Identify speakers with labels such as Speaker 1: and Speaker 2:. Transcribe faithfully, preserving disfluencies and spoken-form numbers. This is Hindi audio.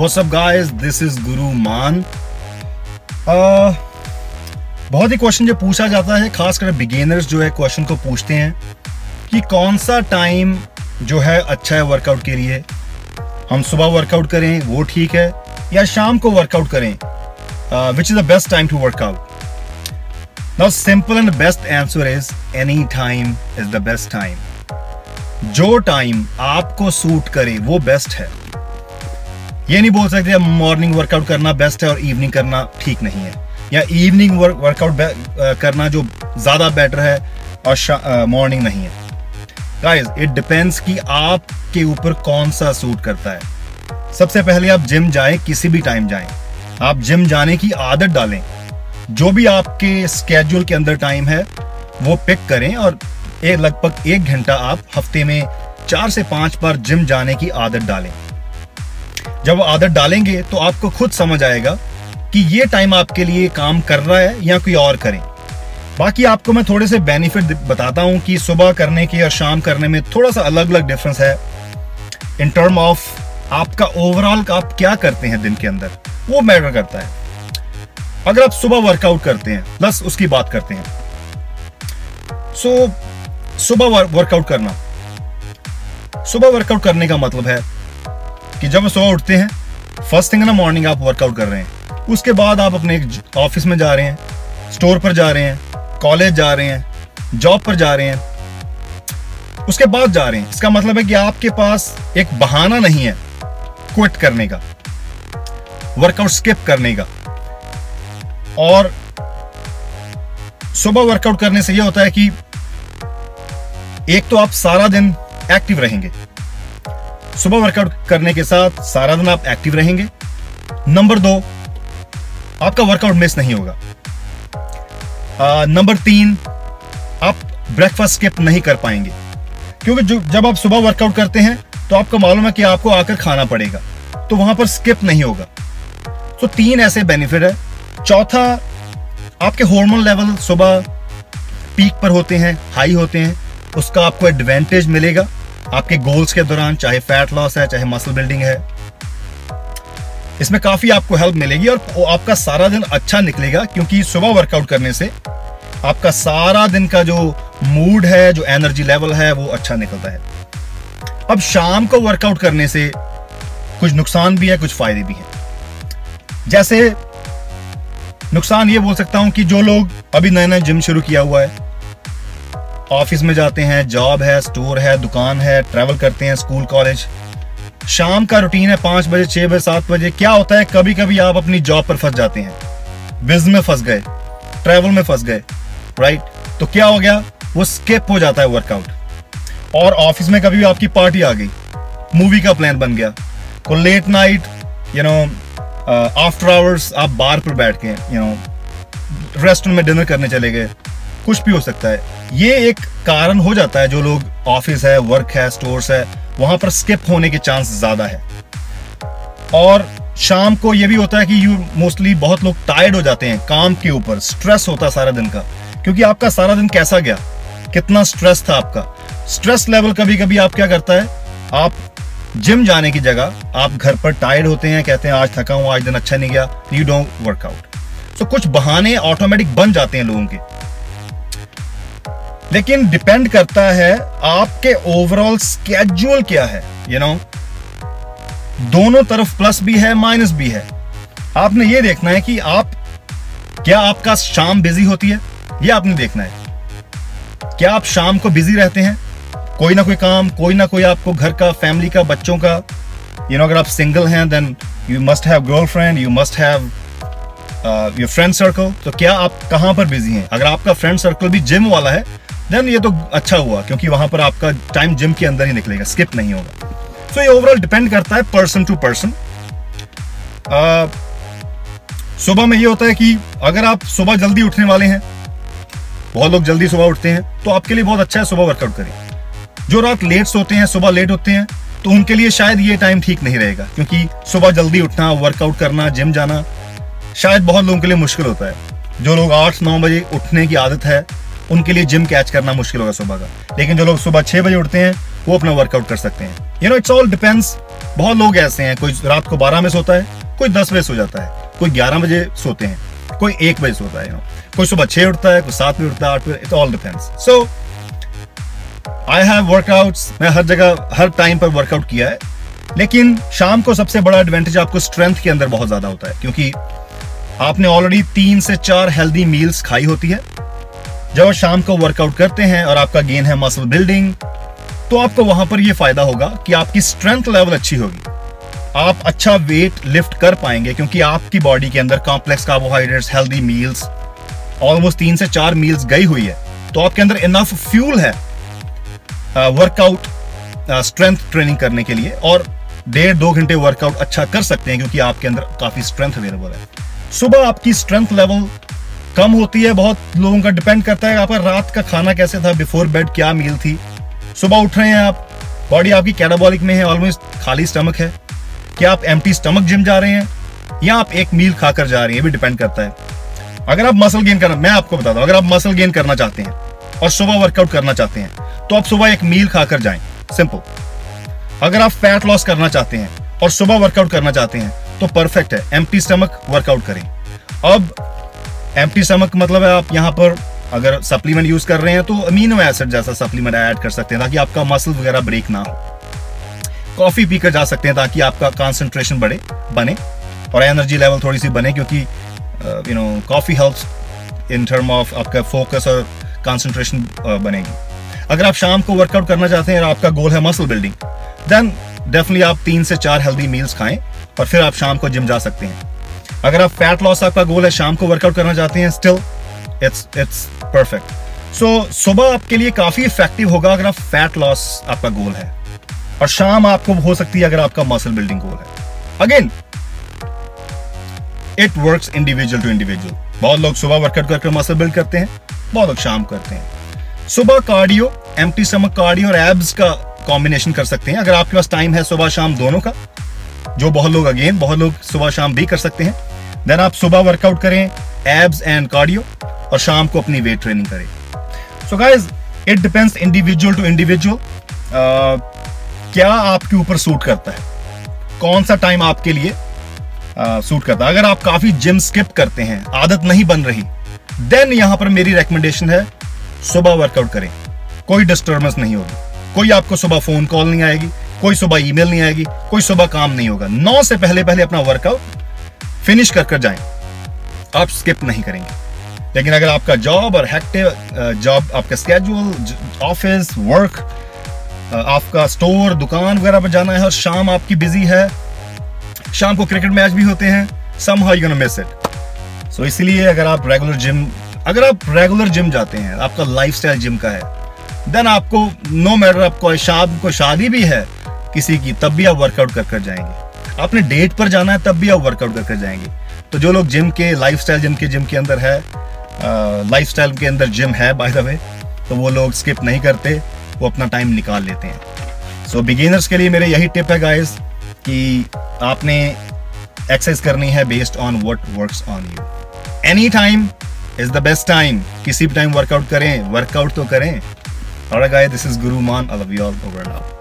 Speaker 1: What's up guys, this is Guru Man। uh, बहुत ही क्वेश्चन जो पूछा जाता है, खासकर बिगिनर्स जो है क्वेश्चन को पूछते हैं कि कौन सा टाइम जो है अच्छा है वर्कआउट के लिए। हम सुबह वर्कआउट करें वो ठीक है या शाम को वर्कआउट करें, which is the best time to workout. Now simple and best answer is any time is the best time. जो टाइम आपको सूट करे वो बेस्ट है। ये नहीं बोल सकते मॉर्निंग वर्कआउट करना बेस्ट है और इवनिंग करना ठीक नहीं है, या इवनिंग वर्कआउट करना जो ज्यादा बेटर है और मॉर्निंग नहीं है। गाइस, इट डिपेंड्स कि आपके ऊपर कौन सा सूट करता है। सबसे पहले आप जिम जाएं, किसी भी टाइम जाएं, आप जिम जाने की आदत डालें। जो भी आपके स्केड्यूल के अंदर टाइम है वो पिक करें और एक लगभग एक घंटा आप हफ्ते में चार से पांच बार जिम जाने की आदत डालें। जब आदत डालेंगे तो आपको खुद समझ आएगा कि ये टाइम आपके लिए काम कर रहा है या कोई और करें। बाकी आपको मैं थोड़े से बेनिफिट बताता हूं कि सुबह करने के और शाम करने में थोड़ा सा अलग अलग डिफरेंस है इन टर्म ऑफ आपका ओवरऑल का आप क्या करते हैं दिन के अंदर, वो मैटर करता है। अगर आप सुबह वर्कआउट करते हैं, प्लस उसकी बात करते हैं, सो सुबह वर्कआउट करना, सुबह वर्कआउट करने का मतलब है कि जब सुबह उठते हैं, first thing in the morning आप वर्कआउट कर रहे हैं। उसके बाद आप अपने ऑफिस में जा रहे हैं, स्टोर पर जा रहे हैं, कॉलेज जा रहे हैं, जॉब पर जा रहे हैं, उसके बाद जा रहे हैं। इसका मतलब है कि आपके पास एक बहाना नहीं है क्विट करने का, वर्कआउट स्किप करने का। और सुबह वर्कआउट करने से यह होता है कि एक तो आप सारा दिन एक्टिव रहेंगे, सुबह वर्कआउट करने के साथ सारा दिन आप एक्टिव रहेंगे। नंबर दो, आपका वर्कआउट मिस नहीं होगा। नंबर तीन, आप ब्रेकफास्ट स्किप नहीं कर पाएंगे, क्योंकि जो जब आप सुबह वर्कआउट करते हैं तो आपको मालूम है कि आपको आकर खाना पड़ेगा, तो वहां पर स्किप नहीं होगा। तो तीन ऐसे बेनिफिट है। चौथा, आपके हार्मोन लेवल सुबह पीक पर होते हैं, हाई होते हैं, उसका आपको एडवांटेज मिलेगा आपके गोल्स के दौरान, चाहे फैट लॉस है चाहे मसल बिल्डिंग है। इसमें काफी आपको हेल्प मिलेगी और आपका सारा दिन अच्छा निकलेगा, क्योंकि सुबह वर्कआउट करने से आपका सारा दिन का जो मूड है, जो एनर्जी लेवल है, वो अच्छा निकलता है। अब शाम को वर्कआउट करने से कुछ नुकसान भी है, कुछ फायदे भी हैं। जैसे नुकसान ये बोल सकता हूं कि जो लोग अभी नया नया जिम शुरू किया हुआ है, ऑफिस में जाते हैं, जॉब है, स्टोर है, दुकान है, ट्रैवल करते हैं, स्कूल कॉलेज, शाम का रूटीन है पांच बजे, छह बजे, सात बजे। क्या होता है, कभी कभी आप अपनी जॉब पर फंस जाते हैं, बिजनेस में फंस गए, ट्रैवल में फंस गए, राइट? तो क्या हो गया, वो स्किप हो जाता है वर्कआउट। और ऑफिस में कभी भी आपकी पार्टी आ गई, मूवी का प्लान बन गया, को late night, you know after hours आप बार पर बैठ के, यू नो रेस्टोरेंट में डिनर करने चले गए, कुछ भी हो सकता है। ये एक कारण हो जाता है। जो लोग ऑफिस है, वर्क है, स्टोर्स है, वहां पर स्किप होने के चांस ज्यादा है। और शाम को ये भी होता है कि यू मोस्टली बहुत लोग टायर्ड हो जाते हैं, काम के ऊपर स्ट्रेस होता है सारा दिन का, क्योंकि आपका सारा दिन कैसा गया, कितना स्ट्रेस था आपका। स्ट्रेस लेवल कभी कभी आप क्या करता है, आप जिम जाने की जगह आप घर पर टायर्ड होते हैं, कहते हैं आज थका हूं, आज दिन अच्छा नहीं गया, यू डोंट वर्कआउट। तो कुछ बहाने ऑटोमेटिक बन जाते हैं लोगों के। लेकिन डिपेंड करता है आपके ओवरऑल स्केड्यूल क्या है, यू नो दोनों तरफ प्लस भी है, माइनस भी है। आपने ये देखना है कि आप क्या आपका शाम बिजी होती है, ये आपने देखना है। क्या आप शाम को बिजी रहते हैं, कोई ना कोई काम, कोई ना कोई आपको घर का, फैमिली का, बच्चों का, यू नो अगर आप सिंगल हैं then you must have girlfriend, you must have your friend circle. तो क्या आप कहां पर बिजी हैं? अगर आपका फ्रेंड सर्कल भी जिम वाला है देन ये तो अच्छा हुआ, क्योंकि वहां पर आपका टाइम जिम के अंदर ही निकलेगा, स्किप नहीं होगा। सो ये ओवरऑल डिपेंड करता है पर्सन टू पर्सन। सुबह में ये होता है कि अगर आप सुबह जल्दी उठने वाले हैं, बहुत लोग जल्दी सुबह उठते हैं, तो आपके लिए बहुत अच्छा है सुबह वर्कआउट करें। जो रात लेट सोते हैं, सुबह लेट उठते हैं, तो उनके लिए शायद ये टाइम ठीक नहीं रहेगा, क्योंकि सुबह जल्दी उठना, वर्कआउट करना, जिम जाना शायद बहुत लोगों के लिए मुश्किल होता है। जो लोग आठ नौ बजे उठने की आदत है, उनके लिए जिम कैच करना मुश्किल होगा सुबह का। लेकिन जो लोग सुबह छह बजे उठते हैं वो अपना वर्कआउट कर सकते हैं। You know it's all depends बहुत लोग ऐसे हैं, कोई रात को बारह में सोता है, कोई दस बजे सो जाता है, कोई ग्यारह बजे सोते हैं, कोई एक बजे सोता है, कोई सुबह छह उठता है, कोई सात बजे उठता है, आठ बजे, it all depends. So I have workouts, मैं हर जगह हर टाइम पर वर्कआउट किया है, लेकिन शाम को सबसे बड़ा एडवांटेज आपको स्ट्रेंथ के अंदर बहुत ज्यादा होता है, क्योंकि आपने ऑलरेडी तीन से चार हेल्दी मील्स खाई होती है। जब आप शाम को वर्कआउट करते हैं और आपका गेन है मसल बिल्डिंग, तो आपको वहां पर यह फायदा होगा कि आपकी स्ट्रेंथ लेवल अच्छी होगी, आप अच्छा वेट लिफ्ट कर पाएंगे, क्योंकि आपकी बॉडी के अंदर complex carbohydrates, healthy meals, almost तीन से चार मील्स गई हुई है, तो आपके अंदर इनफ फ्यूल है वर्कआउट स्ट्रेंथ ट्रेनिंग करने के लिए, और डेढ़ दो घंटे वर्कआउट अच्छा कर सकते हैं, क्योंकि आपके अंदर काफी स्ट्रेंथ अवेलेबल है। सुबह आपकी स्ट्रेंथ लेवल कम होती है, बहुत लोगों का डिपेंड करता है आपका रात का खाना कैसे था, बिफोर बेड क्या मील थी। सुबह उठ रहे हैं आप, बॉडी आपकी कैटाबॉलिक में है, ऑलमोस्ट खाली स्टमक है, क्या आप एम्प्टी स्टमक जिम जा रहे हैं या आप एक मील खाकर जा रहे हैं, ये भी डिपेंड करता है। अगर आप मसल गेन करना, मैं आपको बता दूं, अगर आप मसल गेन करना चाहते हैं और सुबह वर्कआउट करना चाहते हैं, तो आप सुबह एक मील खाकर जाएं, सिंपल। अगर आप फैट लॉस करना चाहते हैं और सुबह वर्कआउट करना चाहते हैं, तो परफेक्ट है, एम्प्टी स्टमक वर्कआउट करें। अब एम्प्टी स्टमक मतलब है आप यहाँ पर अगर सप्लीमेंट यूज कर रहे हैं, तो अमीनो एसिड जैसा सप्लीमेंट ऐड कर सकते हैं, ताकि आपका मसल वगैरह ब्रेक ना हो। कॉफी पीकर जा सकते हैं, ताकि आपका कंसंट्रेशन बढ़े बने और एनर्जी लेवल थोड़ी सी बने, क्योंकि you know coffee helps in term of आपका फोकस और कंसंट्रेशन uh, बनेगी। अगर आप शाम को वर्कआउट करना चाहते हैं और आपका गोल है मसल बिल्डिंग, देन डेफिनेटली आप तीन से चार हेल्दी मील्स खाएं और फिर आप शाम को जिम जा सकते हैं। अगर आप फैट लॉस आपका गोल है, शाम को वर्कआउट करना चाहते हैं, still it's it's perfect. So सुबह आपके लिए काफी इफेक्टिव होगा अगर आप फैट लॉस आपका गोल है, और शाम आपको हो सकती है अगर आपका मसल बिल्डिंग गोल है। Again it works individual to individual. बहुत लोग सुबह वर्कआउट करके मसल बिल्ड करते हैं, बहुत लोग शाम करते हैं। सुबह कार्डियो, एम्प्टी स्टमक कार्डियो और एब्स का कॉम्बिनेशन कर सकते हैं, अगर आपके पास टाइम है सुबह शाम दोनों का, जो बहुत लोग अगेन बहुत लोग सुबह शाम भी कर सकते हैं। देन आप सुबह वर्कआउट करें एब्स एंड कार्डियो, और शाम को अपनी वेट ट्रेनिंग करें। So guys it depends individual to individual, क्या आपके ऊपर सूट करता है, कौन सा टाइम आपके लिए सूट करता है। अगर आप काफी जिम स्किप करते हैं, आदत नहीं बन रही, देन यहां पर मेरी रिकमेंडेशन है सुबह वर्कआउट करें, कोई डिस्टर्बेंस नहीं होगी, कोई आपको सुबह फोन कॉल नहीं आएगी, कोई सुबह ईमेल नहीं आएगी, कोई सुबह काम नहीं होगा। नौ से पहले पहले अपना वर्कआउट फिनिश कर कर जाएं, आप स्किप नहीं करेंगे। लेकिन अगर आपका जॉब और हेक्टिव जॉब, आपका स्केड्यूल, ऑफिस वर्क, आपका स्टोर दुकान वगैरह पर जाना है और शाम आपकी बिजी है, शाम को क्रिकेट मैच भी होते हैं, somehow you're gonna miss it। So so, इसलिए अगर आप रेगुलर जिम अगर आप रेगुलर जिम जाते हैं, आपका लाइफस्टाइल जिम का है, देन आपको नो मैटर आपको शाम को शादी भी है किसी की, तब भी आप वर्कआउट कर कर जाएंगे। आपने डेट पर जाना है, तब भी आप वर्कआउट कर कर जाएंगे। तो जो लोग जिम के लाइफस्टाइल जिम के जिम के अंदर है, लाइफस्टाइल के अंदर जिम है बाय द वे, तो वो लोग स्किप नहीं करते, वो अपना टाइम निकाल लेते हैं। सो बिगिनर्स के लिए मेरे यही टिप है गाइस, कि आपने एक्सरसाइज करनी है based on what works on you. Any time is the best time, किसी भी टाइम वर्कआउट करें, वर्कआउट तो करें। Alright guys, this is Guru Maan, I love you all, over now.